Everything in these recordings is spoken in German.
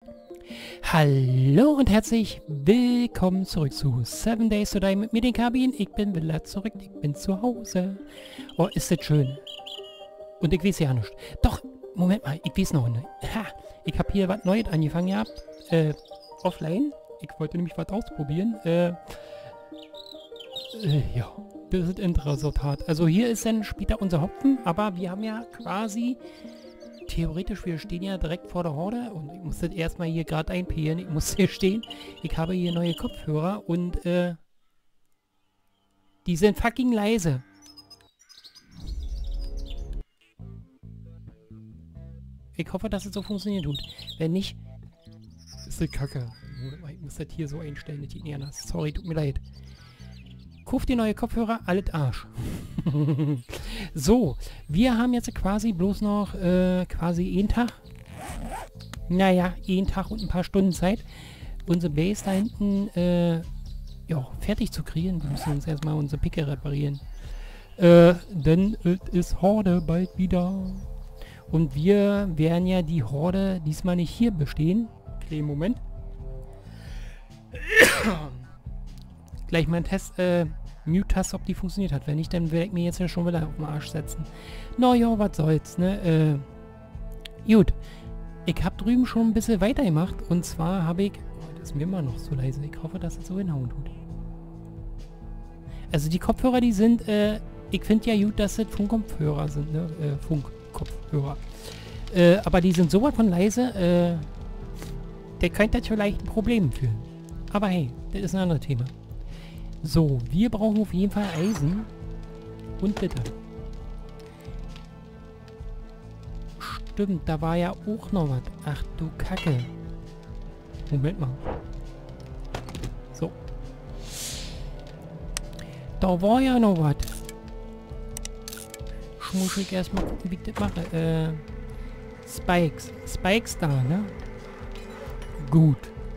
Hallo und herzlich willkommen zurück zu 7 Days to Die mit mir, den Kabin. Ich bin wieder zurück, ich bin zu Hause. Oh, ist das schön. Und ich weiß ja nicht. Doch, Moment mal, ich weiß noch nicht. Ha, ich habe hier was Neues angefangen gehabt. Offline. Ich wollte nämlich was ausprobieren. Ja, das ist ein Resultat. Also hier ist dann später unser Hopfen, aber wir haben ja quasi... Theoretisch, wir stehen ja direkt vor der Horde und ich muss das erstmal hier gerade einpeelen. Ich muss hier stehen. Ich habe hier neue Kopfhörer und die sind fucking leise. Ich hoffe, dass es so funktionieren tut. Wenn nicht, ist das Kacke. Ich muss das hier so einstellen, das geht nicht anders. Sorry, tut mir leid. Kauft die neue Kopfhörer, alles Arsch. So, wir haben jetzt quasi bloß noch quasi einen Tag. Naja, einen Tag und ein paar Stunden Zeit, unsere Base da hinten ja, fertig zu kriegen. Wir müssen uns erstmal unsere Picke reparieren. Denn es ist Horde bald wieder. Und wir werden ja die Horde diesmal nicht hier bestehen. Okay, Moment. Gleich mal ein Test, Mute-Taste, ob die funktioniert hat. Wenn nicht, dann werde ich mir jetzt ja schon wieder auf den Arsch setzen. Naja, was soll's, ne? Gut. Ich habe drüben schon ein bisschen weitergemacht. Und zwar habe ich... Oh, das ist mir immer noch so leise. Ich hoffe, dass es so hinhauen tut. Also die Kopfhörer, die sind... ich finde ja gut, dass es Funkkopfhörer sind, ne? Funkkopfhörer. Aber die sind sowas von leise, der könnte vielleicht ein Problem führen. Aber hey, das ist ein anderes Thema. So, wir brauchen auf jeden Fall Eisen und Gitter. Stimmt, da war ja auch noch was. Ach du Kacke. Moment mal. So. Da war ja noch was. Muss ich erstmal gucken, wie ich das mache. Spikes. Spikes da, ne? Gut.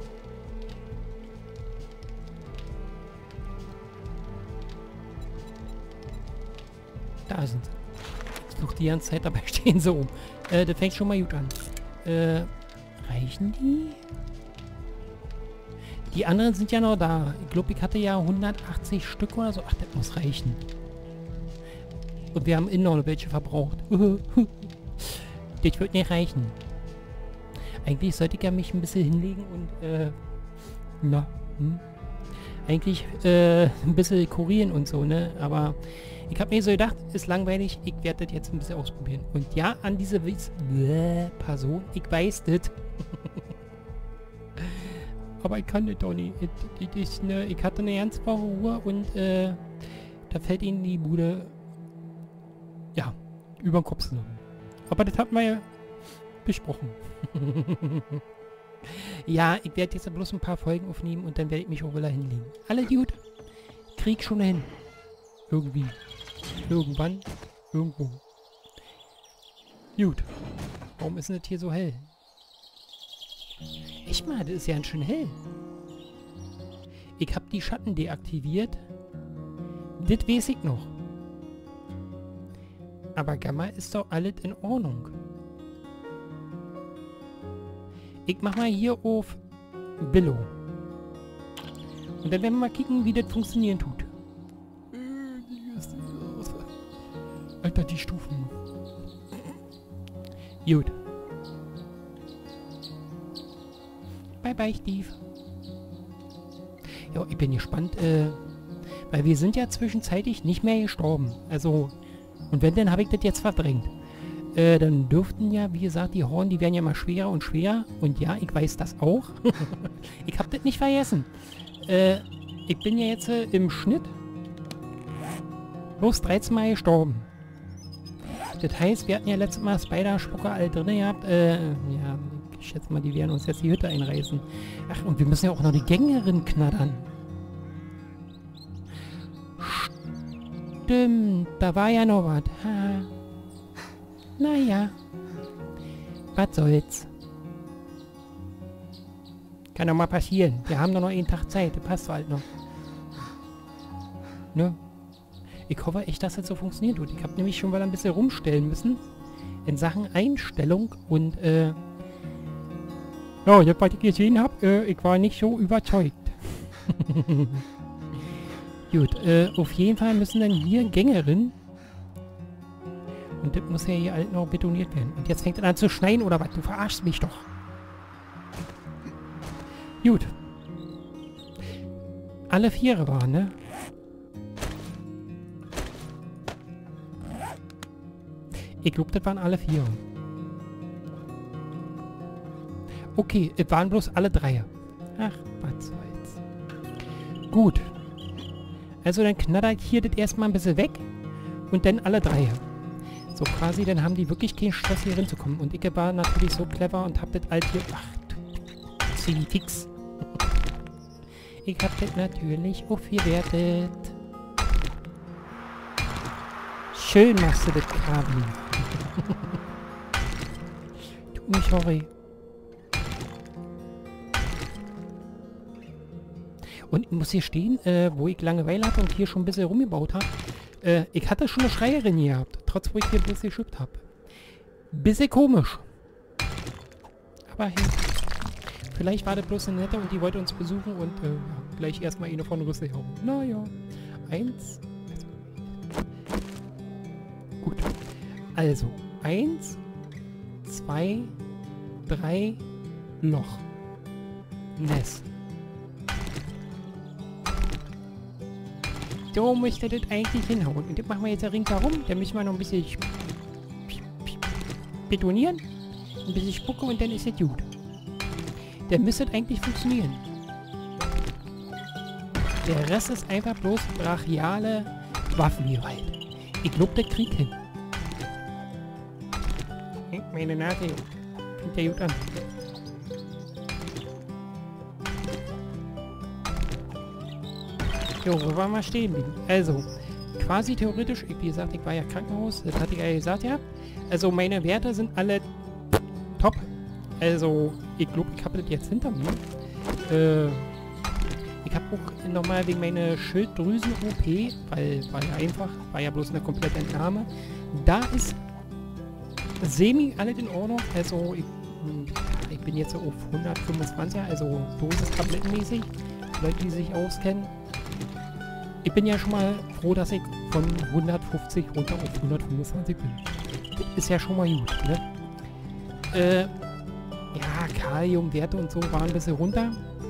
Da sind sie. Ich suche die ganze Zeit, dabei stehen sie oben. Das fängt schon mal gut an. Reichen die? Die anderen sind ja noch da. Ich glaube, ich hatte ja 180 Stück oder so. Ach, das muss reichen. Und wir haben innen noch welche verbraucht. Das wird nicht reichen. Eigentlich sollte ich ja mich ein bisschen hinlegen und, na, eigentlich, ein bisschen kurieren und so, ne? Aber ich habe mir so gedacht, ist langweilig, ich werde das jetzt ein bisschen ausprobieren. Und ja, an diese Person, ich weiß das. Aber ich kann das doch nicht. Ich hatte eine ganz woche Ruhe und, da fällt ihnen die Bude, ja, über den Kopf zusammen. Aber das hatten wir ja besprochen. Ja, ich werde jetzt bloß ein paar Folgen aufnehmen und dann werde ich mich auch wieder hinlegen. Alle gut. Krieg schon hin. Irgendwie. Irgendwann. Irgendwo. Gut. Warum ist denn das hier so hell? Echt mal, das ist ja ganz schön hell. Ich habe die Schatten deaktiviert. Das weiß ich noch. Aber Gamma ist doch alles in Ordnung. Ich mach mal hier auf Billo. Und dann werden wir mal kicken, wie das funktionieren tut. Alter, die Stufen. Gut. Bye bye, Steve. Ja, ich bin gespannt, weil wir sind ja zwischenzeitlich nicht mehr gestorben. Also, und wenn, dann habe ich das jetzt verdrängt. Dann dürften ja, wie gesagt, die Horden, die werden ja mal schwerer und schwerer. Und ja, ich weiß das auch. Ich habe das nicht vergessen. Ich bin ja jetzt im Schnitt bloß 13 Mal gestorben. Das heißt, wir hatten ja letztes Mal Spider-Spucker alle drin gehabt. Ja, ich schätze mal, die werden uns jetzt die Hütte einreißen. Ach, und wir müssen ja auch noch die Gängerin knattern. Stimmt, da war ja noch was. Naja. Was soll's. Kann doch mal passieren. Wir haben doch noch einen Tag Zeit. Das passt halt noch. Ne? Ich hoffe echt, dass das so funktioniert. Und ich habe nämlich schon mal ein bisschen rumstellen müssen. In Sachen Einstellung. Und Ja, jetzt, was ich gesehen habe, ich war nicht so überzeugt. Gut, auf jeden Fall müssen dann hier Gängerin. Und das muss ja hier halt noch betoniert werden. Und jetzt fängt er an zu schneien, oder was? Du verarschst mich doch. Gut. Alle Viere waren, ne? Ich glaube, das waren alle Viere. Okay, es waren bloß alle Dreier. Ach, was soll's. Gut. Also dann knattert hier das erstmal ein bisschen weg. Und dann alle Dreier. So quasi, dann haben die wirklich keinen Stress hier hinzukommen. Und ich war natürlich so clever und hab das alt hier... Ach, du fix. Ich hab das natürlich aufgewertet. Schön machst du das, Kabi. Tut mir sorry. Und ich muss hier stehen, wo ich Langeweile hatte und hier schon ein bisschen rumgebaut habe. Ich hatte schon eine Schreierin hier gehabt, trotz wo ich hier ein bisschen geschippt habe. Bisschen komisch. Aber hey, vielleicht war das bloß eine Nette und die wollte uns besuchen und gleich erstmal eine von Rüssel hauen. Naja, 1. Gut. Also, 1, 2, 3, Loch. Nest. So müsste das eigentlich hinhauen. Und das machen wir jetzt ringsherum. Da müssen wir noch ein bisschen betonieren. Ein bisschen spucken und dann ist es gut. Dann müsste das eigentlich funktionieren. Der Rest ist einfach bloß brachiale Waffengewalt. Ich glaube, das kriegt hin. Meine Nase fängt ja gut an. Jo, wo waren wir stehen liegen? Also, quasi theoretisch, wie gesagt, ich war ja Krankenhaus, das hatte ich ja gesagt, ja. Also, meine Werte sind alle top. Also, ich glaube, ich habe das jetzt hinter mir. Ich habe auch nochmal wegen meiner Schilddrüsen-OP, weil war ja einfach, war ja bloß eine komplette Entnahme. Da ist semi alles in Ordnung. Also, ich bin jetzt auf 125, also Dosis tablettenmäßig. Leute, die sich auskennen. Ich bin ja schon mal froh, dass ich von 150 runter auf 125 bin. Das ist ja schon mal gut, ne? Ja, Kaliumwerte und so waren ein bisschen runter.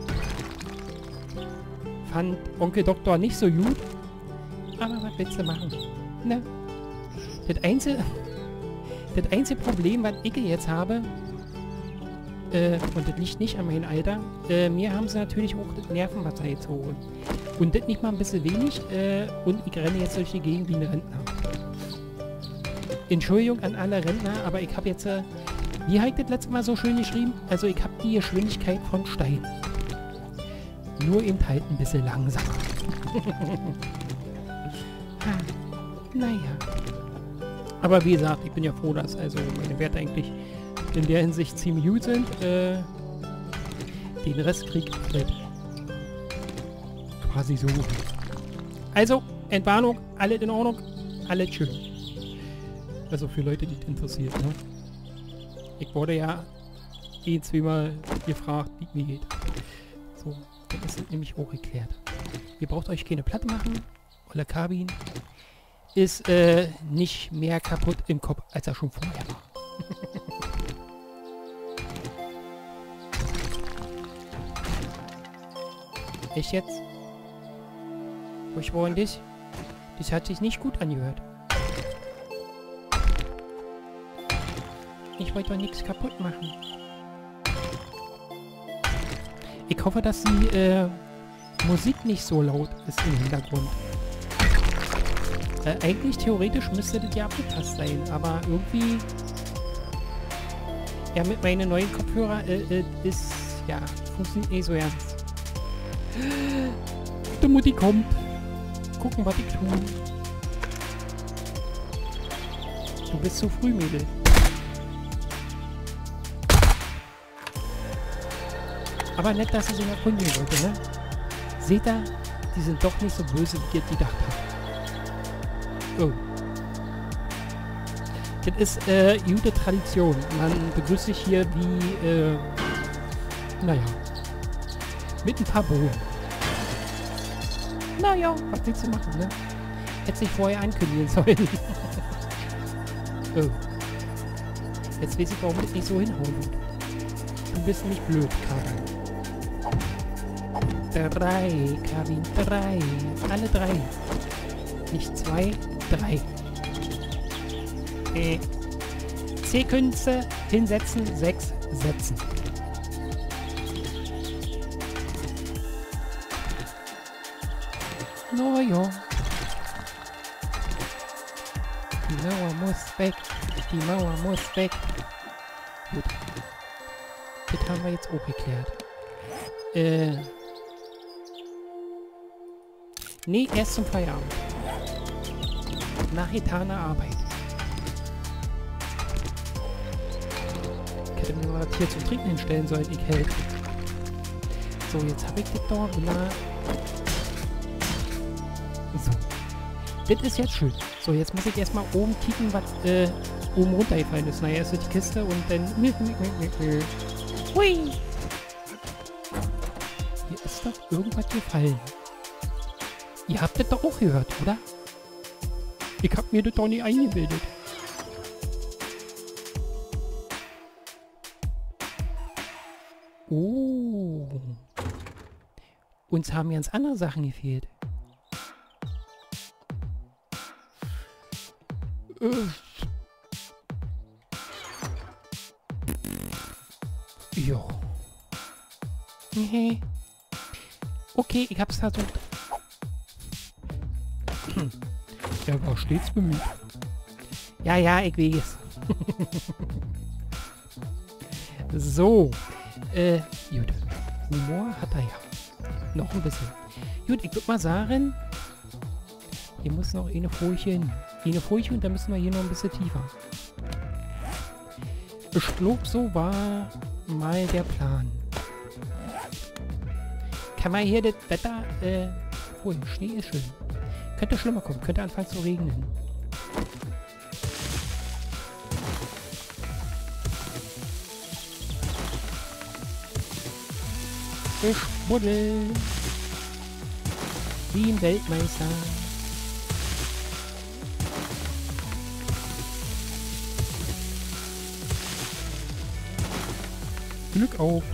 Fand Onkel Doktor nicht so gut. Aber was willst du machen? Ne? Das einzige Problem, was ich jetzt habe, und das liegt nicht an meinem Alter, mir haben sie natürlich auch das Nervenwasser gezogen. Und das nicht mal ein bisschen wenig, und ich renne jetzt durch die Gegend wie ein Rentner. Entschuldigung an alle Rentner, aber ich habe jetzt, wie habe ich das letzte Mal so schön geschrieben? Also ich habe die Geschwindigkeit von Stein. Nur eben halt ein bisschen langsamer. Naja. Aber wie gesagt, ich bin ja froh, dass also meine Werte eigentlich in der Hinsicht ziemlich gut sind. Den Rest kriegt ich quasi so. Also, Entwarnung, alles in Ordnung, alles schön. Also für Leute, die es interessiert, ne? Ich wurde ja zweimal gefragt, wie es mir geht. So, das ist nämlich auch geklärt. Ihr braucht euch keine Platte machen. Oder Kabin ist nicht mehr kaputt im Kopf, als er schon vorher war. Echt jetzt? Ich wollte dich? Das hat sich nicht gut angehört. Ich wollte doch nichts kaputt machen. Ich hoffe, dass die Musik nicht so laut ist im Hintergrund. Eigentlich theoretisch müsste das ja abgepasst sein, aber irgendwie... Ja, mit meinen neuen Kopfhörer ist... Ja, funktioniert nicht so ernst. Die Mutti kommt. Gucken, was ich tue. Du bist zu früh, Mädel. Aber nett, dass sie sich erkundigen wollte, ne? Seht ihr, die sind doch nicht so böse, wie ihr gedacht habt. Oh. Das ist gute Tradition. Man begrüßt sich hier wie Naja. Mit ein paar Bohnen. Naja, was willst du machen, ne? Hätte sich vorher ankündigen sollen. Oh. Jetzt weiß ich, warum das nicht so hinhauen wird. Du bist nicht blöd, Karin. 3, Karin, 3. Alle 3. Nicht 2, 3. C-Künste hinsetzen, 6 setzen. Naja. Die Mauer muss weg. Die Mauer muss weg. Gut. Das haben wir jetzt auch geklärt. Nee, erst zum Feierabend. Nach getaner Arbeit. Ich hätte mir mal das hier zum Trinken hinstellen sollen, ich hält. So, jetzt habe ich das da. So. Das ist jetzt schön. So, jetzt muss ich erstmal oben kicken, was oben runtergefallen ist. Naja, ist die Kiste und dann... Hui! Hier ist doch irgendwas gefallen. Ihr habt das doch auch gehört, oder? Ich hab mir das doch nicht eingebildet. Oh. Uns haben ganz andere Sachen gefehlt. Jo. Nee. Okay, ich hab's versucht. Er war stets bemüht. Ja, ja, ich weiß. So. Gut. Humor hat er ja. Noch ein bisschen. Gut, ich würde mal sagen, hier muss noch eine Furche hin. Eine Furche und dann müssen wir hier noch ein bisschen tiefer. Ich glaube, so war mal der Plan. Kann man hier das Wetter, oh, Schnee ist schön. Könnte schlimmer kommen, könnte anfangen zu regnen. Ich buddel wie ein Weltmeister. Glück auf.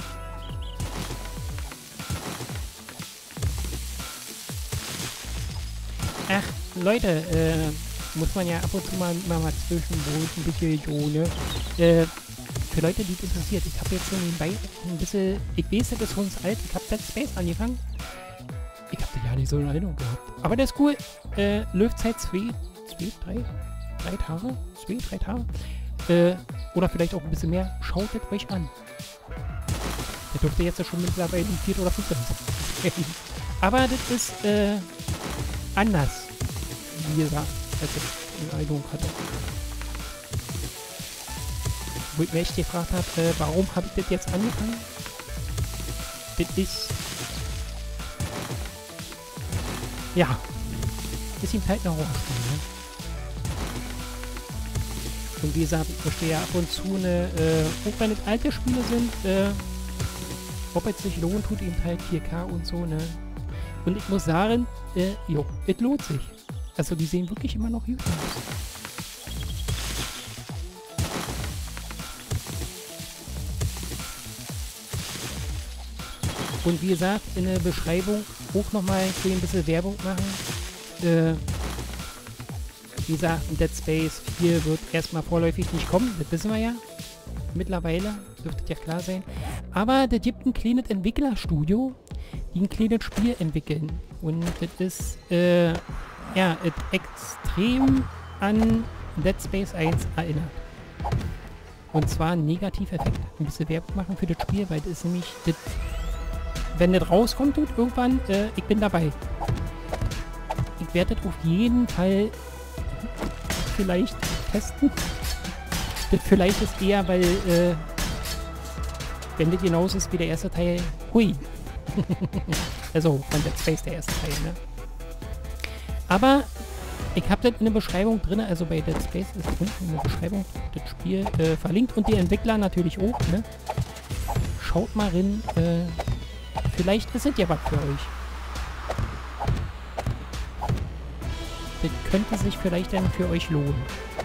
Ach, Leute, muss man ja ab und zu mal zwischendurch ein bisschen so, ne? Für Leute, die es interessiert, ich habe jetzt so nebenbei ein bisschen, ich weiß, das ist für uns alt, ich habe Dead Space angefangen. Ich habe das ja nicht so in Erinnerung gehabt. Aber das ist cool. Löwzeit 3 Tage? 3 Tage? Oder vielleicht auch ein bisschen mehr. Schaut es euch an. Der dürfte jetzt ja schon mittlerweile 4. oder 5. sein. Aber das ist, anders, wie gesagt, als ich in Erinnerung hatte. Wo ich mir echt gefragt habe, warum habe ich das jetzt angefangen? Das ist... Ja. Ist ihm halt eine Horrorspiel, ne? Und wie gesagt, ich möchte ja ab und zu eine, auch wenn es alte Spiele sind, ob es sich lohnt, tut eben halt 4K und so, ne? Und ich muss sagen, jo, es lohnt sich. Also die sehen wirklich immer noch gut aus. Und wie gesagt, in der Beschreibung auch nochmal ein bisschen Werbung machen. Wie gesagt, Dead Space 4 wird erstmal vorläufig nicht kommen, das wissen wir ja. Mittlerweile dürfte ja klar sein. Aber da gibt ein kleines Entwicklerstudio, die ein kleines Spiel entwickeln. Und das ist, ja, extrem an Dead Space 1 erinnert. Und zwar ein Negativeffekt. Ein bisschen Werbung machen für das Spiel, weil das ist nämlich, das, wenn das rauskommt, tut irgendwann, ich bin dabei. Ich werde das auf jeden Fall vielleicht testen. Das vielleicht ist eher, weil, wenn das genauso ist wie der erste Teil, hui. Also, von Dead Space der erste Teil, ne? Aber ich habe das in der Beschreibung drin, also bei Dead Space ist unten in der Beschreibung das Spiel verlinkt und die Entwickler natürlich auch, ne? schaut mal rein. Vielleicht ist es ja was für euch. Das könnte sich vielleicht dann für euch lohnen.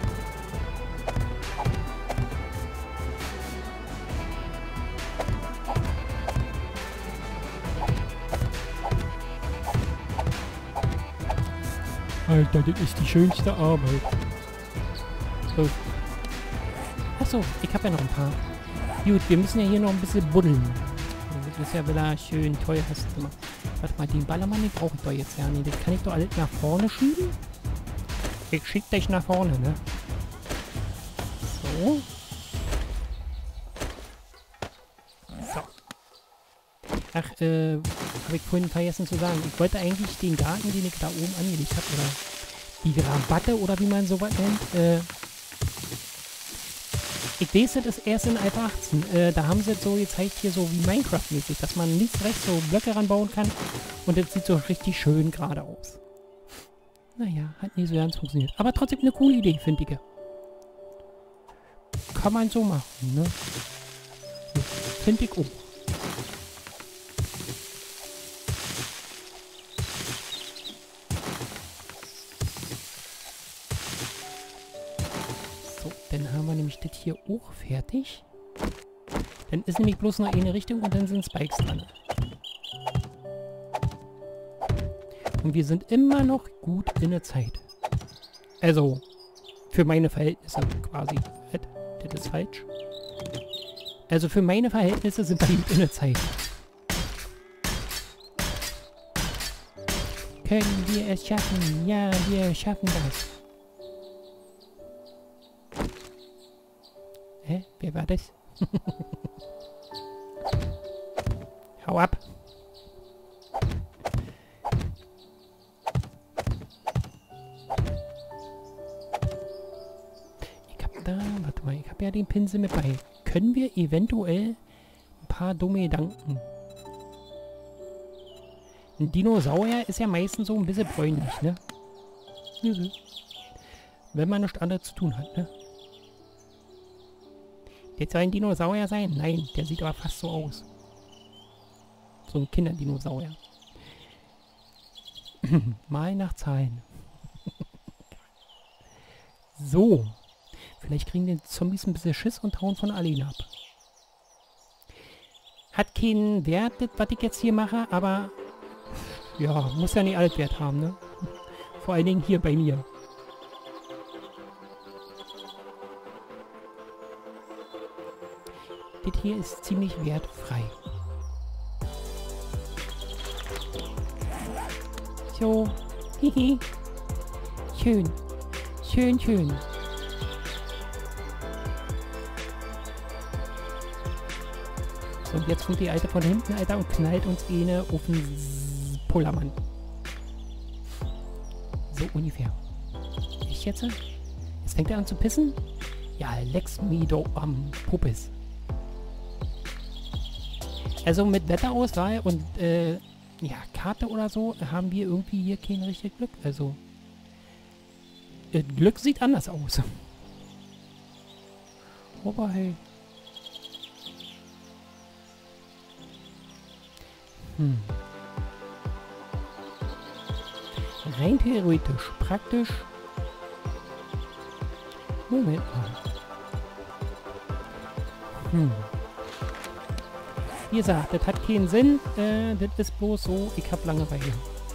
Alter, das ist die schönste Arbeit. So. Achso, ich habe ja noch ein paar. Gut, wir müssen ja hier noch ein bisschen buddeln. Das ist ja wieder schön teuer. Warte mal, den Ballermann, den brauche ich doch jetzt ja nicht. Das kann ich doch alles nach vorne schieben. Ich schieb dich nach vorne, ne? So. So. Ach, habe ich vorhin vergessen zu sagen. Ich wollte eigentlich den Garten, den ich da oben angelegt habe, oder die Rabatte, oder wie man sowas nennt, ich lese das erst in Alpha 18. Da haben sie jetzt so gezeigt, hier so wie Minecraft-mäßig, dass man links, rechts so Blöcke ranbauen kann. Und das sieht so richtig schön gerade aus. Naja, hat nie so ganz funktioniert. Aber trotzdem eine coole Idee, finde ich. Kann man so machen, ne? Finde ich auch. So, dann haben wir nämlich das hier auch fertig. Dann ist nämlich bloß noch eine Richtung und dann sind Spikes dran. Und wir sind immer noch gut in der Zeit. Also, für meine Verhältnisse quasi. Das ist falsch. Also für meine Verhältnisse sind wir gut in der Zeit. Können wir es schaffen? Ja, wir schaffen das. Hä? Wer war das? Hau ab! Warte mal, ich habe ja den Pinsel mit bei. Können wir eventuell ein paar dumme Gedanken? Ein Dinosaurier ist ja meistens so ein bisschen bräunlich, ne? Wenn man nichts anderes zu tun hat, ne? Der soll ein Dinosaurier sein? Nein, der sieht aber fast so aus. So ein Kinderdinosaurier. Mal nach Zahlen. So. Vielleicht kriegen die Zombies ein bisschen Schiss und hauen von alleine ab. Hat keinen Wert, was ich jetzt hier mache, aber ja, muss ja nicht alles Wert haben, ne? Vor allen Dingen hier bei mir. Das hier ist ziemlich wertfrei. So. Hihi. Schön. Schön, schön. So, und jetzt kommt die Alte von hinten, Alter, und knallt uns eine auf den Pullermann. So ungefähr. Ich jetzt? Jetzt fängt er an zu pissen? Ja, lex me do am Puppis. Also mit Wetterauswahl und ja, Karte oder so haben wir irgendwie hier kein richtiges Glück. Also Glück sieht anders aus. Aber hey. Rein theoretisch, praktisch. Moment mal. Wie gesagt, das hat keinen Sinn. Das ist bloß so, ich habe Langeweile.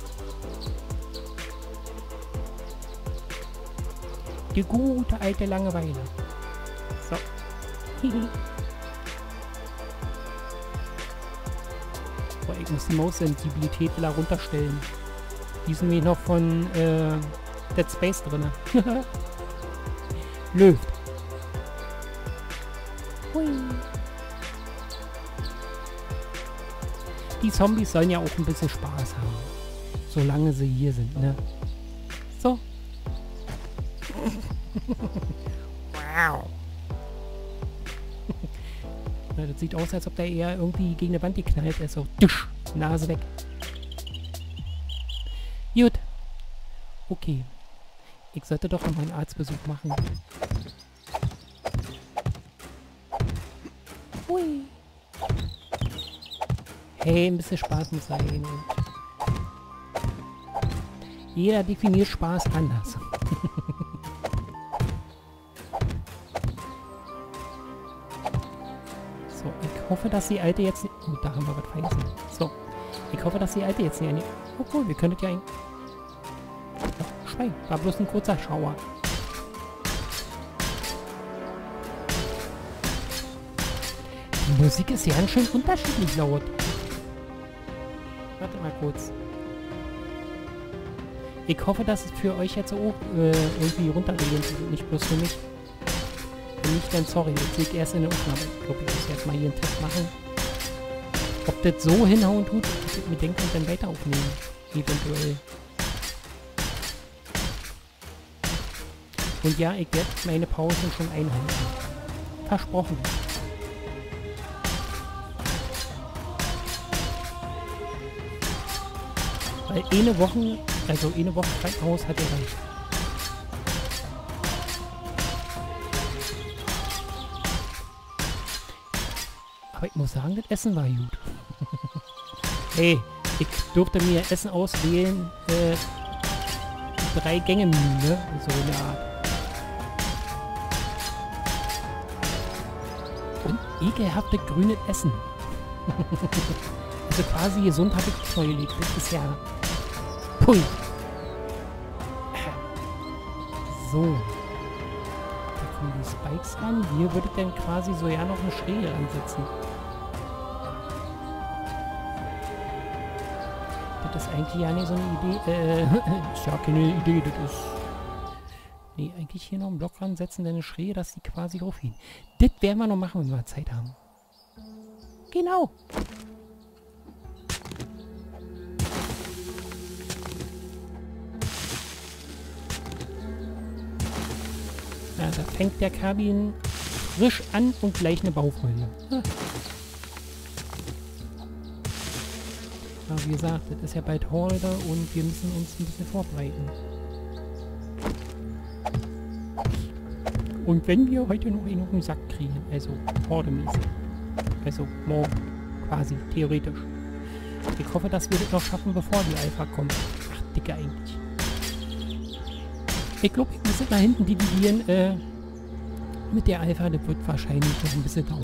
Die gute alte Langeweile. So. Boah, ich muss die Maussensibilität wieder runterstellen. Die sind mir noch von Dead Space drin. Läuft. Hui. Die Zombies sollen ja auch ein bisschen Spaß haben. Solange sie hier sind, ne? So. Wow. Ja, das sieht aus, als ob der eher irgendwie gegen eine Wand geknallt ist. So, tsch, Nase weg. Gut. Okay. Ich sollte doch noch mal einen Arztbesuch machen. Hui. Hey, ein bisschen Spaß muss sein. Und jeder definiert Spaß anders. So, ich hoffe, dass die Alte jetzt nicht... Oh, da haben wir was vergessen. So, ich hoffe, dass die Alte jetzt nicht... Obwohl, wir könnten ja... Schwein, war bloß ein kurzer Schauer. Die Musik ist ja ganz schön unterschiedlich laut. Warte mal kurz. Ich hoffe, dass es für euch jetzt auch irgendwie runterregeln ist und nicht bloß für mich. Wenn nicht, dann sorry. Jetzt sehe ich erst in der Aufnahme. Ich glaube, ich muss jetzt mal hier einen Test machen. Ob das so hinhauen tut, dass ich mir denke und dann weiter aufnehmen. Eventuell. Und ja, ich werde meine Pausen schon einhalten. Versprochen. Weil eine Woche Krankenhaus hat erreicht. Aber ich muss sagen, das Essen war gut. Hey, ich durfte mir Essen auswählen, 3 Gänge-Menü, ne? So eine Art. Und ekelhafte grüne Essen. Also quasi gesund habe ich neu gelebt. Das ist ja... Pui. So. Da kommen die Spikes ran. Hier würde ich dann quasi so ja noch eine Schräge ansetzen. Das ist eigentlich ja nicht so eine Idee. Ist ja keine Idee, das ist... Nee, eigentlich hier noch einen Block ransetzen, dann eine Schräge, dass die quasi raufgehen. Das werden wir noch machen, wenn wir Zeit haben. Genau. Ja, da fängt der Kabin frisch an und gleich eine Baufolge. Ja. Aber wie gesagt, das ist ja bald Horde und wir müssen uns ein bisschen vorbereiten. Und wenn wir heute noch einen Sack kriegen, also Horde-mäßig, also morgen quasi, theoretisch. Ich hoffe, dass wir das noch schaffen, bevor die Alpha kommt. Ach, Dicke eigentlich. Ich glaube, ich muss jetzt nach hinten dividieren. Mit der Alpha, das wird wahrscheinlich noch ein bisschen dauern.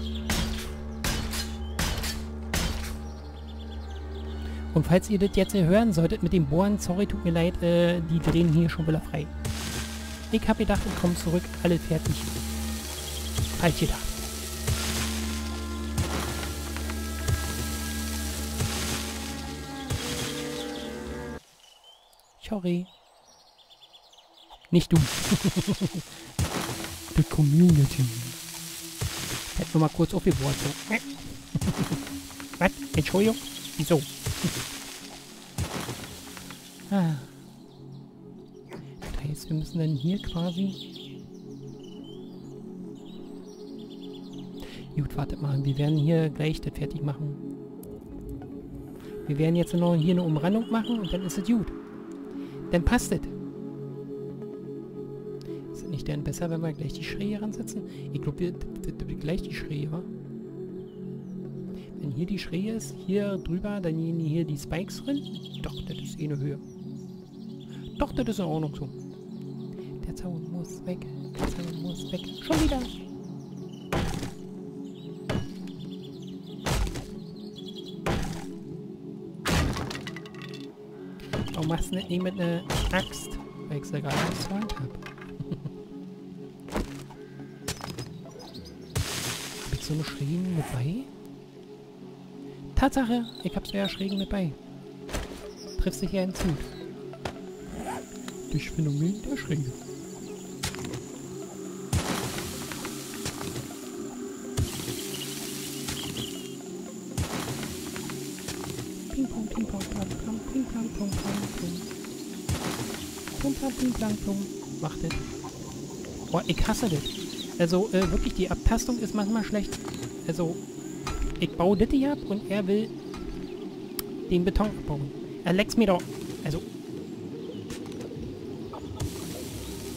Und falls ihr das jetzt hören solltet mit dem Bohren, sorry, tut mir leid, die drehen hier schon wieder frei. Ich habe gedacht, ich komme zurück, alles fertig. Falsch gedacht. Sorry. Nicht du. Die Community. Hätten wir mal kurz aufgebohrt. So. Was? Entschuldigung? Wieso? Ah. Das heißt, wir müssen dann hier quasi... Gut, wartet mal. Wir werden hier gleich das fertig machen. Wir werden jetzt noch hier eine Umrandung machen und dann ist es gut. Dann passt es. Ist es nicht denn besser, wenn wir gleich die Schräge ransetzen? Ich glaube, wir gleich die Schräge, wa? Wenn hier die Schräge ist, hier drüber, dann gehen hier die Spikes drin. Doch, das ist eh eine Höhe. Doch, das ist in Ordnung so. Der Zaun muss weg. Der Zaun muss weg. Schon wieder. Warum machst du das nicht mit einer Axt? Weil ich es ja gerade gesagt habe. Hab ich so eine Schrägen mit bei? Tatsache, ich hab's ja Schrägen mit bei. Trifft sich ja hinzu. Durch Phänomen der Schräge. Ping pong, ping pong, pong pong, ping pong, pong pong, pong. Pong pong, ping pong, pong. Macht das. Boah, ich hasse das. Also, wirklich, die Abtastung ist manchmal schlecht. Also, ich baue das hier ab und er will den Beton abbauen. Er leckt's mir doch. Also.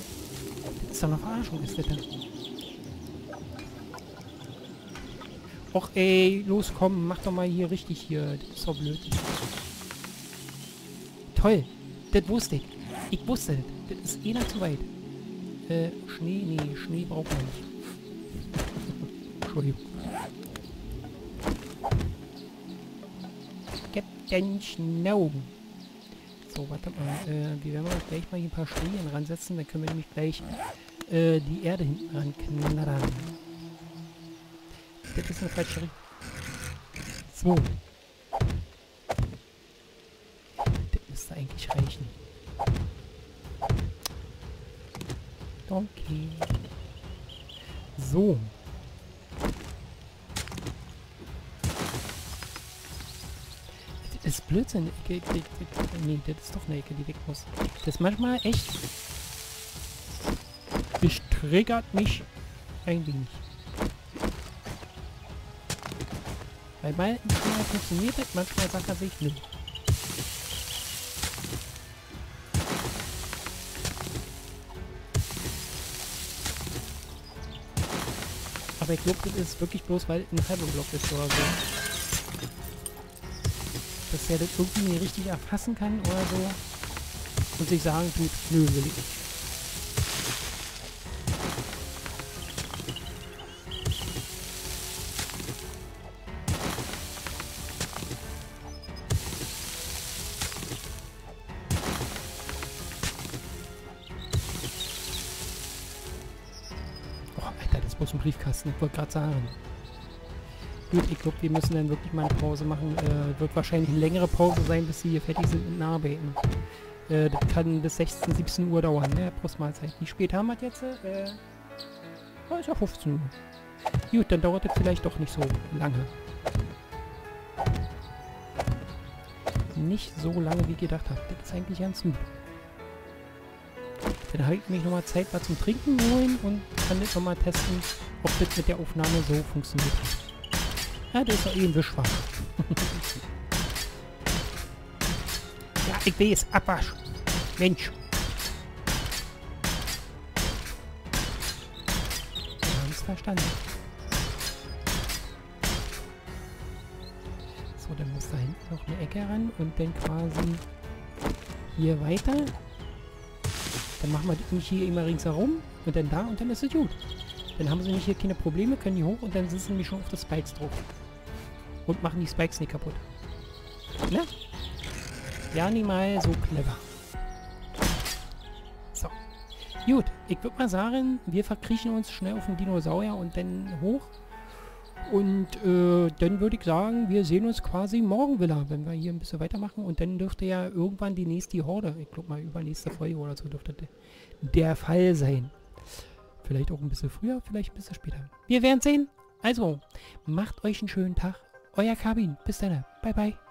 Das ist doch eine Verarschung, ist das denn? Och ey, los komm, mach doch mal hier richtig hier. Das ist doch blöd. Toll. Das wusste ich. Ich wusste das. Das ist einer zu weit. Schnee, nee, Schnee braucht man nicht. Entschuldigung. Captain Snow. So, warte mal. Wir werden gleich mal hier ein paar Schneien ransetzen. Dann können wir nämlich gleich die Erde hinten ran knattern. Das ist eine falsche Richtung. So. Das müsste eigentlich reichen. Okay. So. Das ist Blödsinn. Nee, das ist doch eine Ecke, die weg muss. Das ist manchmal echt... Das triggert mich ein wenig. Weil manchmal funktioniert das, manchmal sagt er sich nö. Aber ich glaube, das ist wirklich bloß, weil ein halber Block ist oder so. Dass er das irgendwie nicht richtig erfassen kann oder so. Und sich sagen tut, nö, will ich nicht. Das muss ein Briefkasten, ich wollte gerade sagen. Gut, ich glaube, wir müssen dann wirklich mal eine Pause machen. Wird wahrscheinlich eine längere Pause sein, bis sie hier fertig sind mit den Arbeiten. Das kann bis 16, 17 Uhr dauern, ne? Brustmahlzeit. Wie spät haben wir jetzt? Oh, ist ja 15 Uhr. Gut, dann dauert das vielleicht doch nicht so lange. Nicht so lange, wie ich gedacht habe. Das ist eigentlich ganz gut. Dann habe ich mich nochmal Zeit was zum Trinken holen und kann das nochmal testen, ob das mit der Aufnahme so funktioniert hat. Ja, das ist doch eh ein Wischwasch. Ja, ich weiß, Abwasch. Mensch. Wir haben es verstanden. So, dann muss da hinten noch eine Ecke ran und dann quasi hier weiter. Dann machen wir das nicht hier immer ringsherum und dann da und dann ist es gut. Dann haben sie nicht hier keine Probleme, können die hoch und dann sitzen die schon auf das Spikes drauf. Und machen die Spikes nicht kaputt. Ne? Ja, nie mal so clever. So. Gut, ich würde mal sagen, wir verkriechen uns schnell auf den Dinosaurier und dann hoch. Und dann würde ich sagen, wir sehen uns quasi morgen wieder, wenn wir hier ein bisschen weitermachen. Und dann dürfte ja irgendwann die nächste Horde, ich glaube mal übernächste Folge oder so, dürfte der Fall sein. Vielleicht auch ein bisschen früher, vielleicht ein bisschen später. Wir werden sehen. Also, macht euch einen schönen Tag. Euer Kabin. Bis dann. Bye, bye.